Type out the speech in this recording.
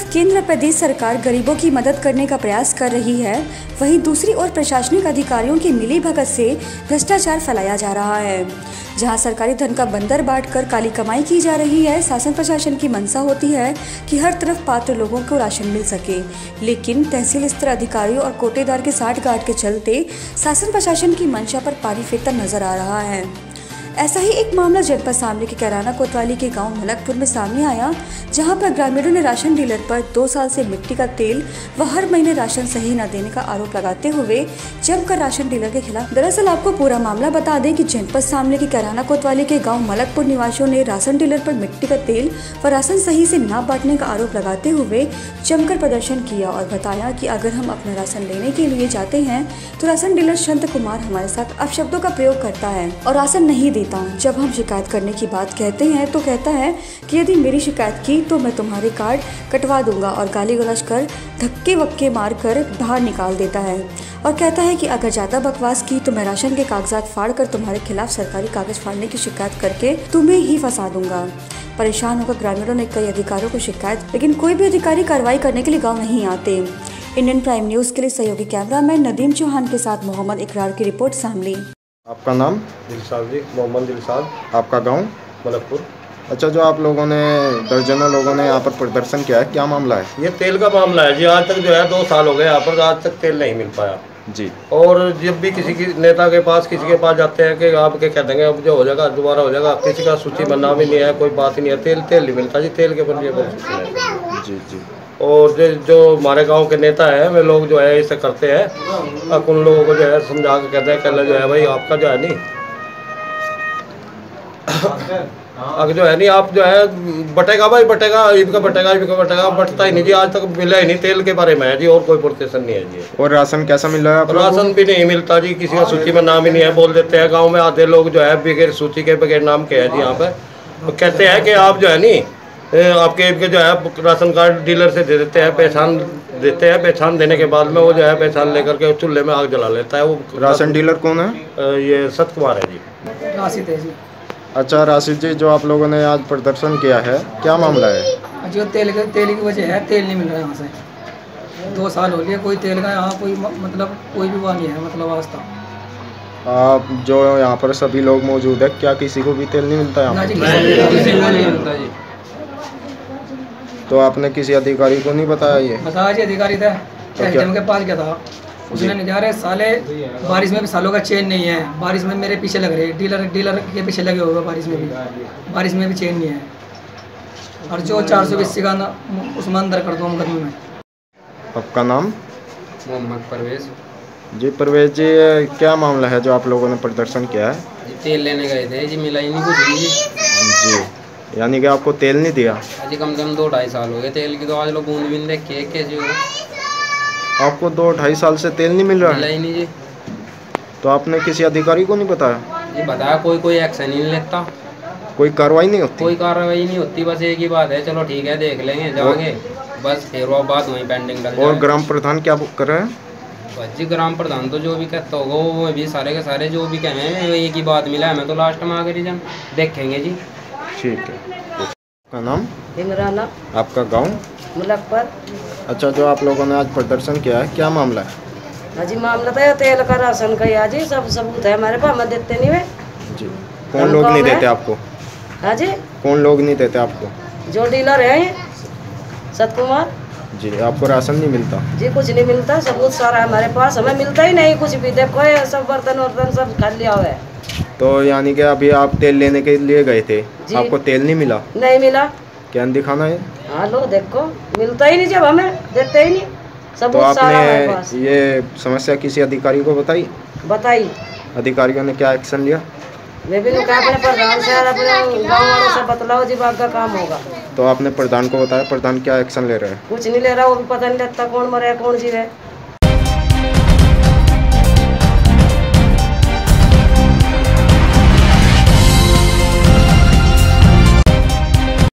केंद्र प्रदेश सरकार गरीबों की मदद करने का प्रयास कर रही है, वहीं दूसरी ओर प्रशासनिक अधिकारियों की मिलीभगत से भ्रष्टाचार फैलाया जा रहा है। जहां सरकारी धन का बंदर बांटकर काली कमाई की जा रही है, शासन प्रशासन की मंशा होती है कि हर तरफ पात्र लोगों को राशन मिल सके, लेकिन तहसील स्तर अधिकारियों और कोटेदार के साठगांठ के चलते शासन प्रशासन की मंशा पर पानी फेरता नजर आ रहा है। ऐसा ही एक मामला जनपद शामली के कैराना कोतवाली के गांव मलकपुर में सामने आया, जहां पर ग्रामीणों ने राशन डीलर पर 2 साल से मिट्टी का तेल व हर महीने राशन सही न देने का आरोप लगाते हुए जमकर राशन डीलर के खिलाफ। दरअसल आपको पूरा मामला बता दें कि जनपद शामली के कैराना कोतवाली के गाँव मलकपुर निवासियों ने राशन डीलर पर मिट्टी का तेल व राशन सही से न बांटने का आरोप लगाते हुए जमकर प्रदर्शन किया और बताया कि अगर हम अपना राशन लेने के लिए जाते हैं तो राशन डीलर संत कुमार हमारे साथ अपशब्दों का प्रयोग करता है और राशन नहीं देता। जब हम शिकायत करने की बात कहते हैं तो कहता है कि यदि मेरी शिकायत की तो मैं तुम्हारे कार्ड कटवा दूंगा और गाली गलौज कर धक्के वक्के मार कर बाहर निकाल देता है और कहता है कि अगर ज़्यादा बकवास की तो मैं राशन के कागजात फाड़ कर तुम्हारे खिलाफ सरकारी कागज फाड़ने की शिकायत करके तुम्हें ही फंसा दूंगा। परेशान होकर ग्रामीणों ने कई अधिकारियों को शिकायत, लेकिन कोई भी अधिकारी कार्रवाई करने के लिए गाँव नहीं आते। इंडियन प्राइम न्यूज़ के लिए सहयोगी कैमरामैन नदीम चौहान के साथ मोहम्मद इकरार की रिपोर्ट शामली। आपका नाम? दिलशाद जी, मोहम्मद दिलशाद। आपका गांव? मलकपुर। अच्छा, जो आप लोगों ने दर्जनों लोगों ने यहाँ पर प्रदर्शन किया है, क्या मामला है? ये तेल का मामला है जी। आज तक जो है 2 साल हो गए यहाँ पर, आज तक तेल नहीं मिल पाया जी। और जब भी किसी की नेता के पास किसी के पास जाते हैं कि आप क्या कह देंगे अब जो हो जाएगा दोबारा हो जाएगा, किसी का सूची में नाम ही नहीं है, कोई बात ही नहीं है। तेल नहीं मिलता जी, तेल के बंदे जी जी। और जो हमारे गांव के नेता है वे लोग जो है इसे करते हैं, अब उन लोगों को जो है समझा के कहते हैं कल जो है भाई आपका जो है नहीं अगर जो है नहीं आप जो है बटेगा भाई बटेगा, ईद का बटेगा, ईद का बटेगा, बटता ही नहीं जी। आज तक मिला ही नहीं तेल के बारे में है जी, और कोई प्रोटेक्शन नहीं है जी। और राशन कैसा मिल रहा है? राशन भी नहीं मिलता जी, किसी का सूची में नाम ही नहीं है। बोल देते हैं गांव में आधे लोग जो है बगैर सूची के बगैर नाम के है जी यहाँ पे, तो कहते हैं कि आप जो है नहीं आपके जो है राशन कार्ड डीलर से दे देते हैं, पहचान देते हैं, पहचान देने के बाद में वो जो है पहचान लेकर के चूल्हे में आग जला लेता है। वो राशन डीलर कौन है? ये सत कुमार है जी। राशिद है जी। अच्छा राशिद जी, जो आप लोगों ने आज प्रदर्शन किया है, क्या मामला है? जो तेल की वजह है, तेल नहीं मिल रहा है यहाँ से। 2 साल हो गए, कोई तेल का यहाँ कोई मतलब कोई भी वो नहीं है, मतलब वास्ता। आप जो यहाँ पर सभी लोग मौजूद है, क्या किसी को भी तेल नहीं मिलता यहाँ पर? तो आपने किसी अधिकारी को नहीं बताया? ये बताया जी, अधिकारी था एसडीएम के पास गया था, उसने नहीं जा रहे साले, बारिश में भी सालों का चेन नहीं है, बारिश में मेरे पीछे लग रहे, डीलर के पीछे लगे हुए, बारिश में भी चेन नहीं है। और जो 420 का उसमें अंदर कर दो मुकदमे में। आपका नाम? मोहम्मद परवेज जी। परवेज जी, क्या मामला है जो आप लोगों ने प्रदर्शन किया है? तेल लेने गए थे जी, मिला ही नहीं कुछ जी। यानी कि आपको तेल नहीं दिया? अजी कम से कम 2-2.5 साल हो गए तेल की, तो आज लोग बूंद बिंद देख के कैसे हो। आपको 2-2.5 साल से तेल नहीं मिल रहा है? मिला ही नहीं जी। तो आपने किसी अधिकारी को नहीं बताया? जी बताया, कोई एक्शन ही नहीं लेता, कोई कार्रवाई नहीं होती? कोई कार्रवाई नहीं होती। बस एक ही बात है, चलो ठीक है देख लेंगे जाके, बस फिर वो बात वहीं पेंडिंग डल जाए। और ग्राम प्रधान क्या कर रहे हैं? बस जी ग्राम प्रधान तो जो भी कहता होगा वो भी सारे के सारे जो भी कहें एक ही बात मिला है, हमें तो लास्ट में आकर ही देखेंगे जी। ठीक है। आपका नाम? इमराना। आपका गांव? मलकपुर। अच्छा, जो आप लोगों ने आज प्रदर्शन किया है, क्या मामला है? हाजी मामला तो तेल का राशन का हाजी सब सबूत है हमारे पास, हमें देते नहीं वे जी। कौन लोग नहीं देते आपको? हाजी कौन लोग नहीं देते आपको? जो डीलर है सत कुमार जी। आपको राशन नहीं मिलता? जी, कुछ नहीं मिलता, सबूत सारा हमारे पास, हमें मिलता ही नहीं कुछ भी। देखो ये सब बर्तन वर्तन सब खा लिया हुआ है। तो यानी कि अभी आप तेल लेने के लिए गए थे, आपको तेल नहीं मिला? नहीं मिला। क्या दिखाना है? हाँ लो देखो, मिलता ही नहीं, जब हमें देते ही नहीं, सबूत तो सारा हमारे पास। आपने ये समस्या किसी अधिकारी को बताई? बताई। अधिकारियों ने क्या एक्शन लिया? मैं भी कहा अपने प्रधान से अपने गाँव वालों से बतलाओ जी, बात का काम होगा। तो आपने प्रधान को बताया, प्रधान क्या एक्शन ले रहे हैं? कुछ नहीं ले रहा, वो भी पता नहीं लगता कौन मरे कौन जीवे।